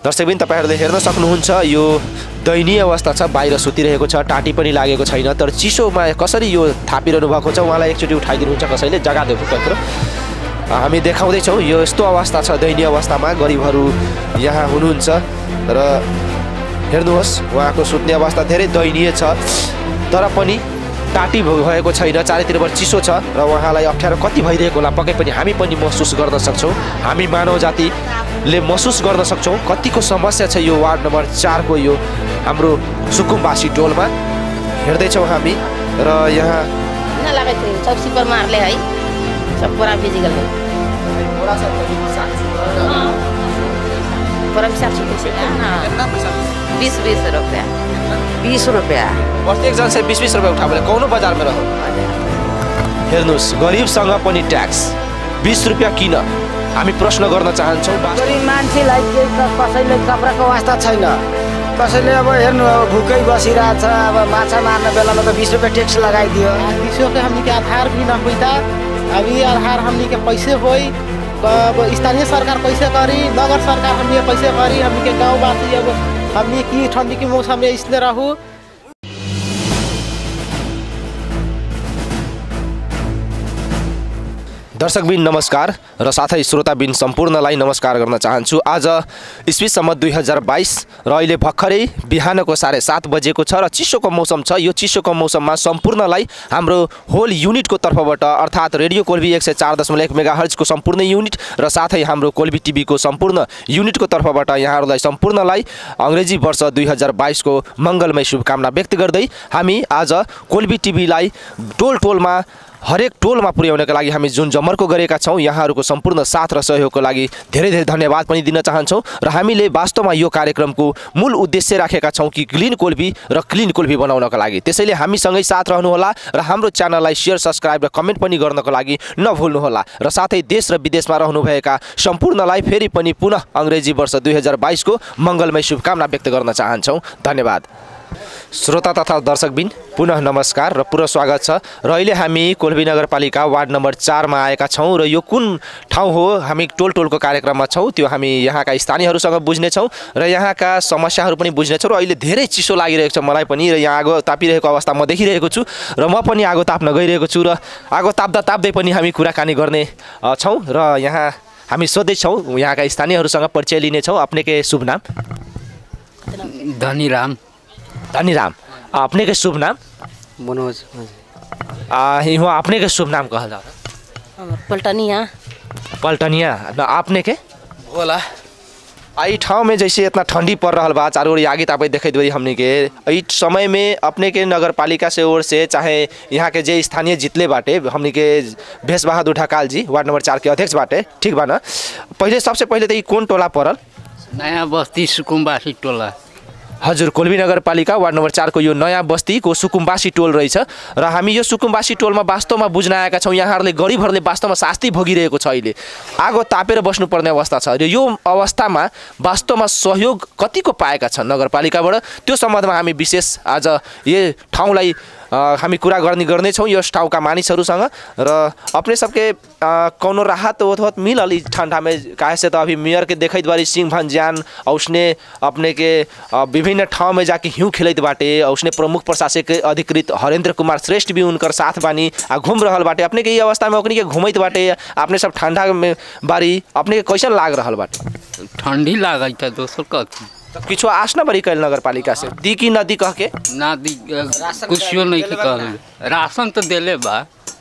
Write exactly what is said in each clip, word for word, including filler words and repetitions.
दर्शकबिन तपाईहरुले हेर्न सक्नुहुन्छ यो दयनीय अवस्था छ बाहिर सुतिरहेको छ टाटी पनि लागेको छैन तर चिसोमा कसरी यो थापिरहनु भएको छ उहाँलाई एकचोटी उठाइदिनुहुन्छ कसैले जग्गा देऊ तन्त्र हामी देखाउँदै छौं यो यस्तो अवस्था छ दयनीय अवस्थामा गरिबहरु यहाँ हुनुहुन्छ र हेर्नुहोस् उहाँको सुत्ने अवस्था धेरै दयनीय छ तर पनि टाटी भएको छैन चारैतिरबाट चिसो छ र उहाँलाई अप्ठ्यारो कति भइरहेको होला पक्कै पनि हामी पनि महसुस गर्न सक्छौं हामी मानव जातिले महसुस गर्न सक्छौं कतिको समस्या छ यो वार्ड नम्बर चार को यो हाम्रो सुकुम्बासी टोलमा हेर्दै छौं हामी र यहाँ न लागे थियो सब सिपर मारले है सब पूरा बिजी गल पूरा सब पूरा भी सात पैसे ना बीस बीस रुपया बीस रुपया प्रत्येक जन से बीस बीस रुपया उठाबले कौनो बाजार में रहो हेर्नुस् गरीबसँग पनि ट्याक्स बीस रुपया किन हामी प्रश्न गर्न चाहन्छौं गरीब मान्छेलाई कसैले कपडाको वास्ता छैन कसैले अब हेर्नु अब भुकै बसिरहेछ अब माछा मार्ने बेलामा त बीस रुपया ट्याक्स लगाइदियो किसो के हमनी के आधार भी न होइता अभी आधार हमनी के पैसे होई अब स्थानीय सरकार पैसे करी नगर सरकार हमनी पैसे करी हमनी के गांव वासी अब हमनी की ठंडी के मौसम में इसने रहू दर्शकबिन नमस्कार र साथै श्रोताबिन सम्पूर्णलाई नमस्कार गर्न चाहन्छु आज इस्वी सम्मत दुई हजार बाइस र अहिले भर्खरै बिहानको साढे सात बजेको छ र चिसोको मौसम छ यो चिसोको मौसममा सम्पूर्णलाई हाम्रो होल युनिटको तर्फबाट अर्थात् रेडियो कोल्बी एक सय चार दशमलव एक मेगाहर्जको सम्पूर्ण युनिट र साथै हाम्रो कोल्बी टिभीको सम्पूर्ण युनिटको तर्फबाट यहाँहरूलाई सम्पूर्णलाई अंग्रेजी वर्ष दुई हजार बाइसको मङ्गलमय शुभकामना व्यक्त गर्दै हामी आज कोल्बी टिभीलाई टोल टोलमा हरेक टोलमा पुर्याउनका लागि हामी जुन जमर्को गरेका छौं यहाँहरूको सम्पूर्ण साथ र सहयोगको लागि धेरै धेरै धन्यवाद पनि दिन चाहन्छौं र हामीले वास्तवमा यो कार्यक्रमको मूल उद्देश्य राखेका छौं कि क्लीन कोल्बी र क्लीन कोल्बी बनाउनका लागि त्यसैले हामीसँगै साथ रहनु होला र हाम्रो च्यानललाई शेयर सब्स्क्राइब र कमेन्ट पनि गर्नको लागि नभुल्नु होला र साथै देश र विदेशमा रहनुभएका सम्पूर्णलाई फेरि पनि पुनः अंग्रेजी वर्ष दुई हजार बाइस को मङ्गलमय शुभकामना व्यक्त गर्न चाहन्छौं धन्यवाद श्रोता तथा दर्शकबिन पुनः नमस्कार र पुनः स्वागत छ र अहिले हामी कोल्बी नगरपालिका वार्ड नम्बर चार मा आएका छौं र यो कुन ठाउँ हो हामी टोल टोलको कार्यक्रममा छौं त्यो हामी यहाँका स्थानीयहरूसँग बुझ्ने छौं र यहाँका समस्याहरू पनि बुझ्ने छौं र अहिले धेरै चिसो लागिरहेको छ मलाई पनि र यहाँ आगो तापिरहेको अवस्था म देखिरहेको छु र म पनि आगो ताप्न गइरहेको छु र आगो ताप्दा ताप्दै पनि हामी कुराकानी गर्ने छौं र यहाँ हामी सोध्दै छौं यहाँका स्थानीयहरूसँग परिचय लिने छौं अपने के शुभ नाम धनीराम धनीराम अपने के शुभ नाम मनोज आ यहाँ अपने के शुभ नाम कहल जाता पलटनिया पलटनिया आपने के बोला आई ठाउँ में जैसे इतना ठंडी पड़ रहा बा चारों ओर आगे तापे देखे दे हमने के ई समय में अपने के नगर पालिका से ओर से चाहे यहाँ के जे स्थानीय जितले बाटे हमने के भेष बहादुर ढकाल जी वार्ड नंबर चार के अध्यक्ष बाटे ठीक बा ना पहले सबसे पहले तो ई कौन टोला पड़ल नया बस्ती सुकुम्बासी टोला हजुर कोल्बी नगरपालिका वार्ड नम्बर चार को यो नयाँ बस्तीको सुकुम्बासी टोल रहेछ र हामी यो सुकुम्बासी टोलमा वास्तवमा बुझ्न आएका छौं यहाँहरूले गरिबहरूले वास्तवमा शास्ति भोगिरहेको छ अहिले आगो तापेर बस्नुपर्ने अवस्था छ र यो अवस्थामा वास्तवमा सहयोग कतिको पाएका छन् नगरपालिकाबाट त्यो सम्बन्धमा हामी विशेष आज यो ठाउँलाई हामी कुरा गर्ने गर्ने छौं यस ठाउँका मानिसहरूसँग र अपने सबके कोनो राहत होत मिलल इस ठंडा में काहे से तो अभी मेयर के देखैत बारी सिंह भंजान उसने अपने के विभिन्न ठाउँ में जाके हिउँ खेलैत बाटे उसने प्रमुख प्रशासक अधिकृत हरेंद्र कुमार श्रेष्ठ भी उनकर साथ बानी आ घूम रहल बाटे अपने के ये अवस्था में ओकनी के घुमैत बाटे अपने सब ठंडा में बारी अपने के कैसन लाग रहल बाटे ठंडी लागत है दोस्तों कथी किछो आस न बड़ी कैल नगर पालिका से दी की नदी कह के ना दी कुछ नहीं के कहल राशन तो देले बा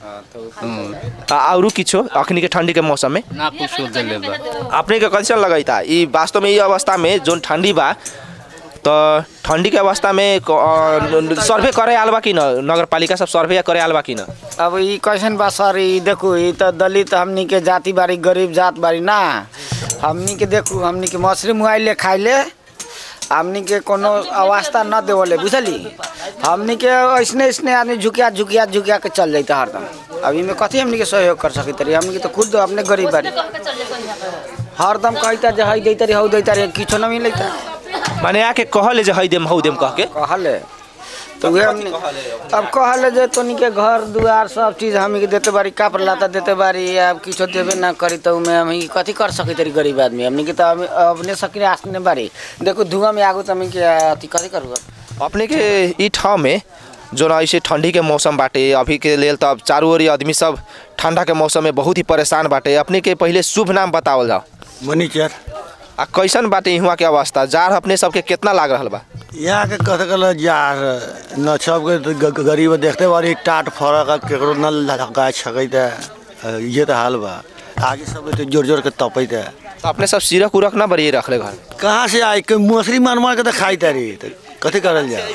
और किछो अखनी के ठंडी के मौसम में ना कुछ देले बा अपने के कैसन लगैता ई वास्तव में ये अवस्था में जोन ठंडी बा तो ठंडी के अवस्था में सर्वे करे आल बा कि न नगर पालिका सब सर्वे करे आल बा कि न अब ई कैसन बा सर ई देखो ई त दलित हमनी के जाति बारी गरीब जात बारी ना हमनी के देखू हमनी के मछली मुआइले खाइले हमनी के कोनो अवस्था न देवले बुझली हमनी के ऐसने ऐसने आदमी झुकिया झुकिया झुकिया के चल जाता हरदम अभी में कथी हमनी के सहयोग कर सकी तरी हमनी के तो खुद अपने गरीब बारी हरदम कहता जे हई दैतरी हौ दैतरी किछो न मिलैता माने आके कहले जे हई देम हौ देम कह के कहले तो वे हमनी अब कहले जे तोनी के घर दुआर सब चीज हमी के देते बारी कपड़ा लता देते बारी अब किछो देबे ना करी तो में हम कथी कर सके तरी गरीब आदमी हमनी के तो अपने सकिने आसने बारी देखो धुआं में आगो त हमी के अथी कथी करू अपने के ई ठाव में जो ना ऐसे ठंडी के मौसम बाटे अभी के लेल तब चारों ओर आदमी सब ठंडा के मौसम में बहुत ही परेशान बाटे अपने के पहले शुभ नाम बतावल जाओ मनीचर आ कैसन बाटे यहाँ के अवस्था जार अपने सबके कितना लाग रहा बा यहाँ के कथ कल जार न सबके गरीब देखते बारी टाट फरक केकरो न लगा छकै त ये तो हाल बा आगे सब तो जोर जोर के तपै त अपने सब सिरक उरक ना बड़ी रखले घर कहाँ से आए के मछली मार मार के तो खाई तारी कथी करल जा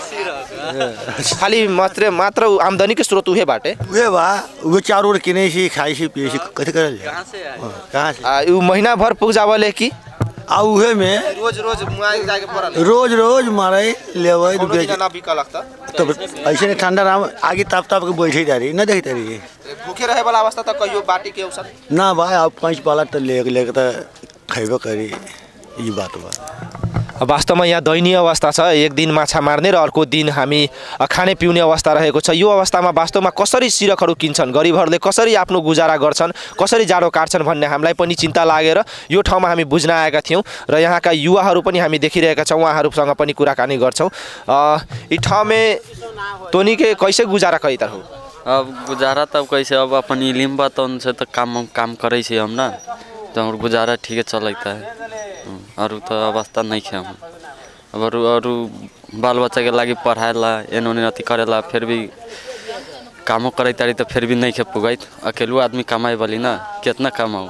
खाली मात्र मात्र आमदनी के स्रोत उहे बाटे उहे बा उहे चार ओर किने सी खाई सी पिए सी कथी करल जा कहाँ से कहाँ से आ उ महीना भर पुग जावले की आ उहे में रोज रोज मुआई जाके पड़ल रोज रोज मारे लेवे बेच ना बिका लगता तो ऐसे ठंडा राम आगे ताप ताप के बैठे तारी न देखी तारी भूखे रहे वाला अवस्था तो कहियो बाटी के औसत ना भाई आप पाँच पाला तो ले लेके तो खेबे करी ये बात बा वास्तव में यहाँ दयनीय अवस्था छ एक दिन माछा मार्ने र अर्को दिन हामी खाने पिउने अवस्था रहेको छ यो अवस्थामा वास्तवमा कसरी सिरकहरू किन्छन् गरिबहरूले कसरी आफ्नो गुजारा गर्छन् कसरी जाडो काट्छन् भन्ने हामीलाई पनि चिन्ता लागेर यो ठाउँमा हामी बुझ्न आएका थियौँ र यहाँका युवाहरू पनि हामी देखिरहेका छौँ उहाँहरूसँग पनि कुराकानी गर्छौँ यी ठाउँमा तोनी के कैसे गुजारा करी हो अब गुजारा तब कैसे अब अपन इलिम बा तो उनसे तो काम काम करे छे हम ना तो और गुजारा ठीक है चलता है और तो अवस्था नहीं है हम अब और और बाल बच्चा के लागी पढ़ाए ला एनोने अथी करेला फिर भी कामो करे तारी तो फिर भी नहीं खे पुगैत अकेलो आदमी कमाए वाली ना कितना कमाऊ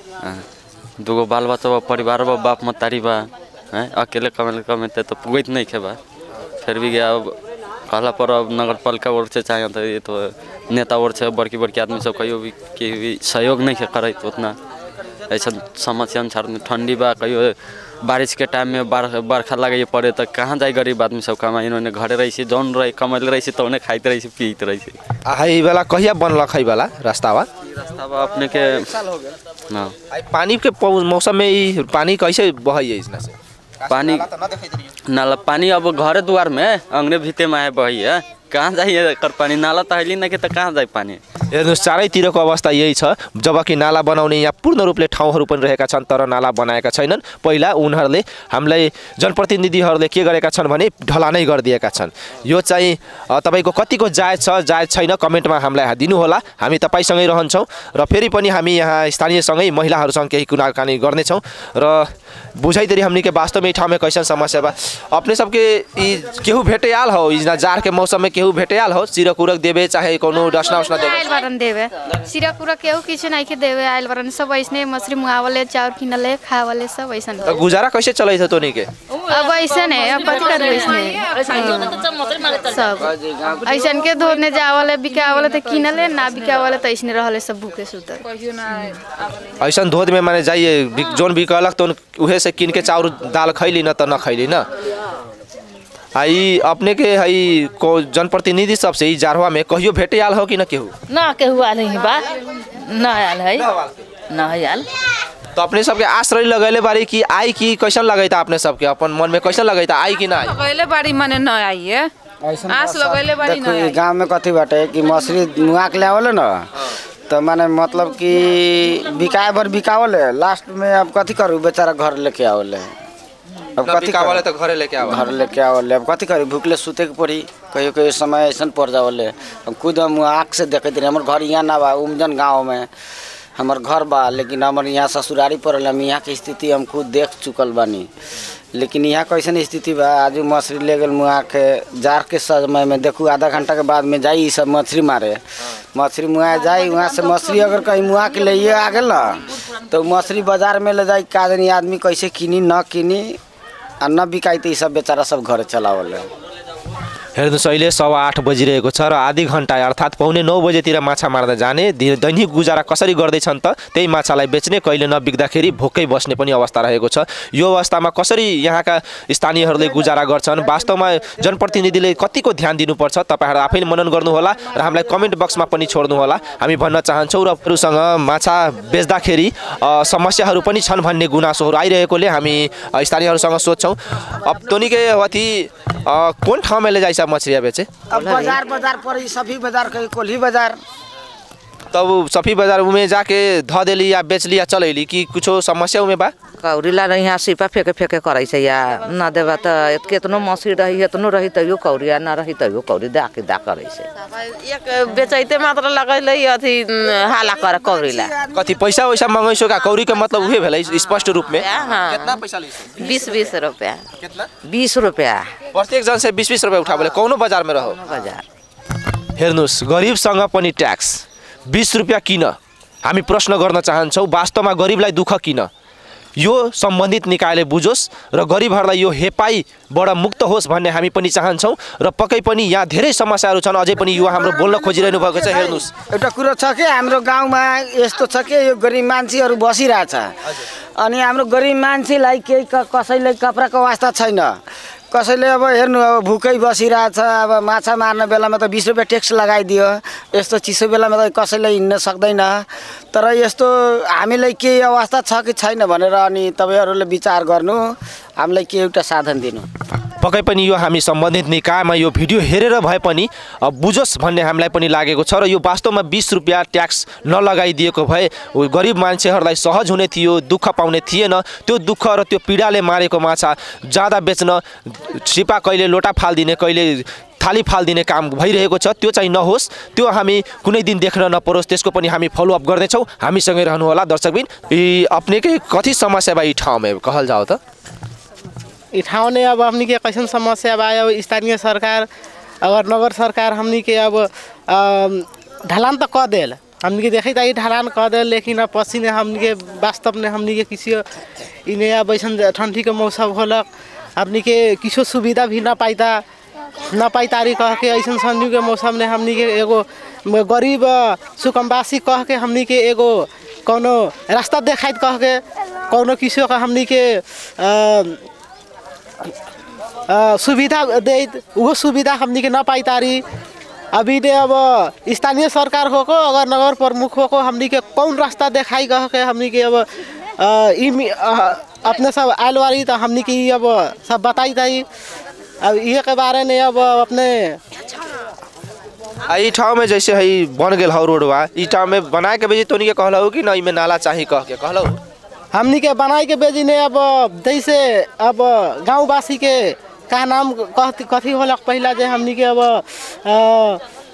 दूगो बाल बच्चा परिवार बा बाप मतारी बा हैं अकेले कमाए कमाते तो पुगैत नहीं खे बा फिर भी गया अब कहला पर अब नगर पालिका ओर से चाहिए तो ये तो नेता ओर से बड़की बड़की आदमी सब कहियो भी कि भी सहयोग नहीं करे उतना ऐसा समस्या अनुसार ठंडी बा कहियो बारिश के टाइम में बरखा लगे पड़े तो कहाँ जाए गरीब आदमी सब कमाई इन्होंने घरे रही से जौन रही कमल रही तो उन्हें खाते रही पीते रही आई वाला कहिया बनल खई वाला रास्तावा रास्तावा अपने के ना पानी के मौसम में पानी कैसे बहै इसना से पानी नाला पानी अब घरे द्वार में अंगने भीते में है बही है कहाँ जाइए कर पानी नाला त हली नहीं कि त कहाँ जाए पानी हेर्नुहोस् चारैतिरको अवस्था यही छ जबकि नाला बनाउने यहाँ पूर्ण रूपले ठाउँहरू पनि रहेका छन् तर नाला बनाएका छैनन् पहिला उनीहरूले हामीलाई जनप्रतिनिधिहरूले के गरेका छन् भने ढलानै गरिदिएका छन् यो चाहिँ तपाईको कतिको जायज छ जायज छैन कमेन्टमा हामीलाई दिनुहोला हामी तपाईसँगै रहन्छौँ र फेरि पनि हामी यहाँ स्थानीयसँगै महिलाहरूसँग केही कुराकानी गर्नेछौँ र बुझाइदिए हमनी के वास्तव में ठाउँ में कैसन समस्या बा अपने सबके केहू भेटेयाल हो इजना जार के मौसम में केहू भेटेयाल हो सिरक उरक देवे चाहे कोनो डसना उसना देवे आइल बरन देवे सिरक उरक केहू किछ नहीं के देवे आइल बरन सब ऐसने मछली मुआवले चाउर किनले खावले सब ऐसन तो गुजारा कैसे चलै छ तोनी के अब ऐसन है अब कथि करबे ऐसने सब ऐसन के धोने जावले बिकावले त किनले ना बिकावले त ऐसने रहले सब भूखे सुतर ऐसन धोद में माने जाइए जोन बिकलक तो उहे से किन के चाउर दाल खैली न त न खैली न आई अपने के हई को जनप्रतिनिधि सब से जारवा में कहियो भेटे आल हो कि न केहू ना केहू आल ही बा ना आल है ना आल तो अपने सबके आश्रय लगैले बारी कि आई कि कैसन लगैता अपने सबके अपन मन में कैसन लगैता आई कि ना लगैले बारी माने न आई है आस लगैले बारी न आई गांव में कथि बाटे कि मछली मुआ के लावले न तो माने मतलब कि बिकाए भर बिकावले लास्ट में अब कथि करू बेचारा घर लेके आवले अब कथि कावले तो घरे लेके आवे घर लेके आवले अब कथि करी भूखले सुते के पड़ी कहियो कहियो समय ऐसन पड़ जावले हम खुद हम आँख से देखते रहे हमर घर यहाँ ना बा उमजन गाँव में हमर घर बा लेकिन हमर यहाँ ससुरारी पड़ल हम यहाँ की स्थिति हम खुद देख चुकल बानी लेकिन यहाँ कैसन स्थिति बा आज मछली ले गल मुआ के जार के समय में देखू आधा घंटा के बाद में जाई सब मछली मारे मछली मुआ जाई वहाँ से मछली अगर कहीं मुआ के लिए आ गल ना तो मछली बाजार में ले जाई का जानी आदमी कैसे किनी न किनी आ न बिकाई तो सब बेचारा सब घर चलावल हेर्नुहोस् अहिले सवा आठ बजिरहेको छ र आधी घन्टा अर्थात् पौने नौ बजेतिर माछा मार्दा जाने दैनिक गुजारा कसरी गर्दैछन् त त्यही माछालाई बेच्ने कहिले नबिक्दाखेरि भोकै बस्ने पनि अवस्था रहेको छ यो अवस्थामा कसरी यहाँका स्थानीयहरूले गुजारा गर्छन् वास्तवमा जनप्रतिनिधिले कतिको ध्यान दिनुपर्छ तपाईहरु आफैले मनन गर्नुहोला र हामीलाई कमेन्ट बक्समा पनि छोड्नुहोला हामी भन्न चाहन्छौँ र अरूसँग माछा बेच्दाखेरि समस्याहरू पनि छन् भन्ने गुनासोहरू आइरहेकोले हामी स्थानीयहरूसँग सोध्छौँ अब तोनीके अथी कौन ठाव में ले जाइए मछलियाँ बेचे? अब बाजार बाजार पर सफी बाजार कहीं कोल्ही बाजार। तब सफी बाजार में जाके ध देली या बेच लिया चलैली कि कुछो समस्या में बा? कौड़ी ला यहाँ सिपा फेंके फेंके करे से या न देवा तो कितनो मछली रही इतनो रही तैयो कौड़ी न रही तैयो कौड़ी दा के दा करे से एक बेचैते मात्र लगैले अथी हाला करे कौड़ी ला। कथी पैसा वैसा मंगैसो का? कौड़ी के मतलब उहे भेलै स्पष्ट रूप में। कितना पैसा लैसो? बीस बीस रुपया। कितना? बीस रुपया प्रत्येक जन से बीस बीस रुपया उठाबले कौनो बाजार में रहो? बाजार। हेर्नुस् गरिबसँग पनि ट्याक्स बीस रुपया किन? हामी प्रश्न गर्न चाहन्छौँ वास्तवमा गरिबलाई दुःख किन? यो सम्बन्धित निकायले बुझोस् र गरिबहरूलाई यो हेपाईबाट मुक्त होस् भन्ने हामी पनि चाहन्छौँ र पक्कै पनि यहाँ धेरै समस्याहरू छन्। अझै पनि युवा हाम्रो बोल्न खोजिरहनु भएको छ। हेर्नुस् एउटा कुरो छ कि हाम्रो गाउँमा यस्तो छ कि यो गरिब मान्छेहरू बसिरहेछ अनि हाम्रो गरिब मान्छेलाई केही कसैले कपडाको वास्ता छैन, कसैले अब हेर्नु अब भुकै बसिरहेछ। अब माछा मार्ने बेलामा त बिस रुपियाँ ट्याक्स लगाइदियो, यस्तो चिसो बेलामा त कसैले हिँड्न सक्दैन। तर यस्तो हामीलाई केही अवस्था छ कि छैन भनेर अनि तपाईँहरूले विचार गर्नु, हामीलाई के एउटा साधन दिनु। पक्कै पनि यो हामी सम्बन्धित निकायमा यो भिडियो हेरेर भए पनि बुझोस् भन्ने हामीलाई पनि लागेको छ र यो वास्तवमा बीस रुपियाँ ट्याक्स नलगाइदिएको भए गरिब मान्छेहरूलाई सहज हुने थियो, दुःख पाउने थिएन। त्यो दुःख र त्यो पीडाले मारेको माछा जाँदा बेच्न छिपा कहिले लोटा फालिदिने कहिले थाली फालिदिने काम भइरहेको छ। त्यो चाहिँ नहोस्, त्यो हामी कुनै दिन देख्न नपरोस्, त्यसको पनि हामी फलोअप गर्नेछौँ। हामीसँगै रहनुहोला दर्शकबिन। यी अपनेकै कति समस्या बा यी ठाउँमा कहल जाओ त? ई ठाउँ ने अब हमनी के कैसन समस्या बा? अब स्थानीय सरकार अगर नगर सरकार हमनी के अब ढलान तो कह देल, हमनी के देखी ई ढलान कह देल, लेकिन अब पसी ने हमनी के वास्तव ने हमनी के किसी इन्हें अब ऐसा ठंडी के मौसम होलक हमनी के किसी सुविधा भी ना पाइता न पाई तारी कह के ऐसा संजू के मौसम ने हमनी के एगो गरीब सुकमवासी कह के हमनी के एगो कोनो रास्ता देखाइत कह के कोनो किसी का हमनी के आ, सुविधा दे वो सुविधा हमनी के न पाई तारी। अभी ने अब स्थानीय सरकार हो को अगर नगर प्रमुख हो को हमनी के कौन रास्ता देखाई कह के हमनी के अब आ, ई आ, अपने सब आयल वाली तो हमनी के अब सब बताई ताई। अब ये के बारे में अब अपने ई ठाव में जैसे है बन गए हौ रोडवा, ई ठाव में बनाए के बेजी तोनी के कहलहु कि नहीं में नाला चाहिए कह के कहलहु? हमनी के बनाए के बेजी ने अब जैसे अब गाँववासी के का नाम कथी कथी होलक पहला जे हमनी के अब आ,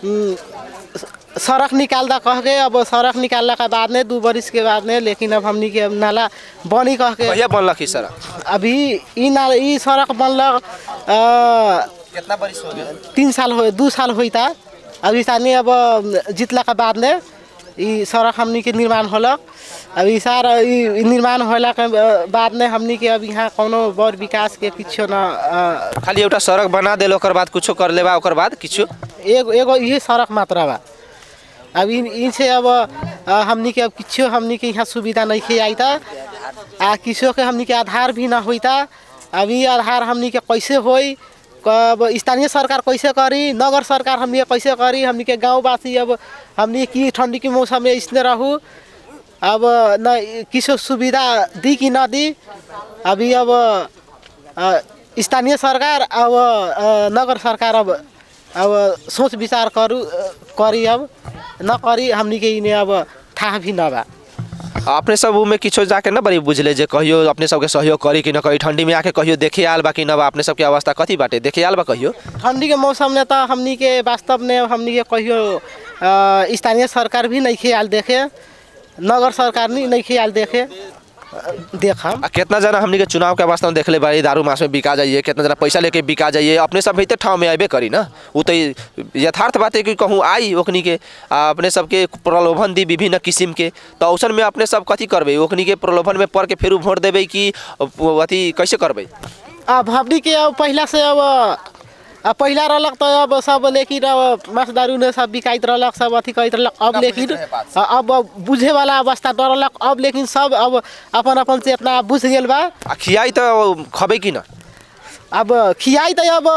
सड़क निकालदा कह के अब सड़क निकालने के बाद में दो बरिस के बाद में, लेकिन अब हमनी के अब नाला बनी कह के कहिया बनलक ई सड़क? अभी ई नाला ई सड़क बनलक कितना बरिस हो गया? तीन साल हो दो साल होता। अभी सानी अब जितला के बाद में ई सड़क हमनी के निर्माण होलक। अभी सारा ई निर्माण होला के बाद में हमनी के अब यहाँ कोनो बड़ विकास के किछो न, खाली एउटा सड़क बना देल ओकर बाद कुछो कर लेबा ओकर बाद किछो एगो एगो ये सड़क मात्रा बा। अब इन से अब हमनी के अब किछो हमनी के यहाँ सुविधा नहीं खे आईता आ किछो के हमनी के आधार भी ना होता। अभी आधार हमनी के कैसे होई, अब स्थानीय सरकार कैसे करी, नगर सरकार हमनी कैसे करी, हमनी के गाँववासी अब हमनी की ठंडी के मौसम में इसने रहू अब न किसी सुविधा दी कि ना दी। अभी अब स्थानीय सरकार अब नगर सरकार अब अब सोच विचार करू करी, अब न करी हमनी के इन्हें अब था भी न बा। अपने सब में किछो जाके न बड़ी बुझले जे कहियो अपने सबके सहयोग करी कि न कही ठंडी में आके कहियो देखे आल बा कि न बा? अपने सबके अवस्था कथी बाटे देखे आल बा कहियो? ठंडी के मौसम में तो हमनी के वास्तव में हमनी के कहियो स्थानीय सरकार भी नहीं ख्याल देखे, नगर सरकार नहीं नहीं ख्याल देखे देखा। कितना जना हमनी के चुनाव के अवस्था में देखले बारी दारू मास में बिका जाइए, कितना जना पैसा लेके बिका जाइए। अपने सब भीतर ठाव में आबे करी ना, वो तो यथार्थ बात है कि कहूँ आई ओखनी के अपने सबके प्रलोभन दी विभिन्न किस्म के, तो अवसर में अपने सब कथी करबे? ओखनी के प्रलोभन में पड़ के फिर वोट देवे कि अथी कैसे करबे? अब हमनी के अब पहला से अब अब पहला रहलक तो अब सब लेकिन अब माछ दारू ने सब बिकाइत रहलक, सब अथी कहत रहलक। अब लेकिन अब बुझे वाला अवस्था रहलक, अब लेकिन सब अब अपन अपन चेतना बुझ गेल बा। खियाई तो खबे कि न? अब खियाई तो अब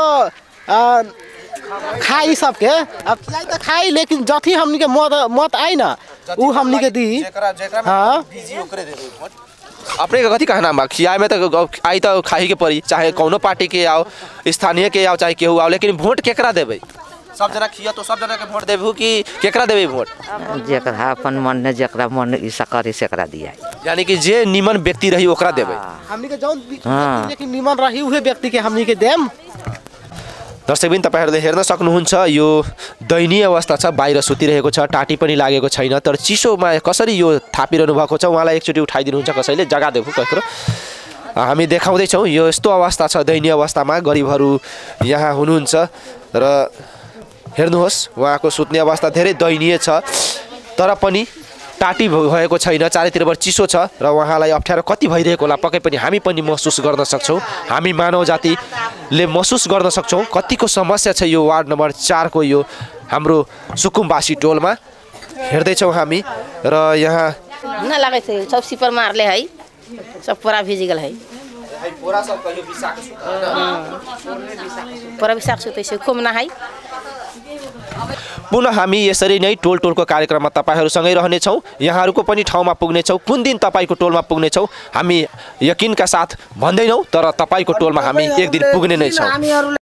खाई सबके, अब खियाई तो खाई, लेकिन जथी हमनी के मत मत आई ना उ हमनी के दी। हाँ अपने का कथी कहना बा खियाए में तो आई तो खाही के पड़ी चाहे कौनो पार्टी के आओ स्थानीय के आओ चाहे केहू आओ लेकिन वोट केकरा देबै सब जना खिया तो सब जना के वोट देबू कि केकरा देबै वोट जेकरा अपन मन ने जेकरा मन इसा करी सेकरा दिया यानी कि जे निमन व्यक्ति रही ओकरा देबै हमनी के जौन लेकिन निमन रही उहे व्यक्ति के हमनी के देम। दर्शकबिन तपाईहरुले हेर्न सक्नुहुन्छ यो दयनीय अवस्था छ बाहिर सुतिरहेको छ टाटी पनि लागेको छैन तर चिसोमा कसरी यो थापिरहनु भएको छ उहाँलाई एकचोटि उठाइदिनुहुन्छ कसैले जग्गा देऊ कत्रो हामी देखाउँदै छौं यो यस्तो अवस्था छ दयनीय अवस्थामा गरिबहरू यहाँ हुनुहुन्छ र हेर्नुहोस् उहाँको सुत्ने अवस्था धेरै दयनीय छ तर पनि टाटी भएको छैन चारैतिरबाट चिसो छ र उहाँलाई अप्ठ्यारो कति भइरहेको होला पक्कै पनि हामी पनि महसुस गर्न सक्छौं हामी मानव जातिले महसुस गर्न सक्छौं कतिको समस्या छ यो वार्ड नम्बर चार को यो हाम्रो सुकुम्बासी टोलमा हेर्दै छौं हामी र यहाँ न लागै छै सब सिपर मारले है सब पूरा भिज गेल है पूरा सब कहियो बिसाक पूरा बिसाक सुतै छै खुम न है। पुनः हामी यसरी नै टोल टोलको कार्यक्रममा तपाईहरुसँगै रहने छौं यहाँहरुको पनि ठाउँमा पुग्ने छौं कुन दिन तपाईको टोलमा पुग्ने छौं हामी यकिनका साथ भन्दैनौं तर तपाईको टोलमा हामी एक दिन पुग्ने नै छौं।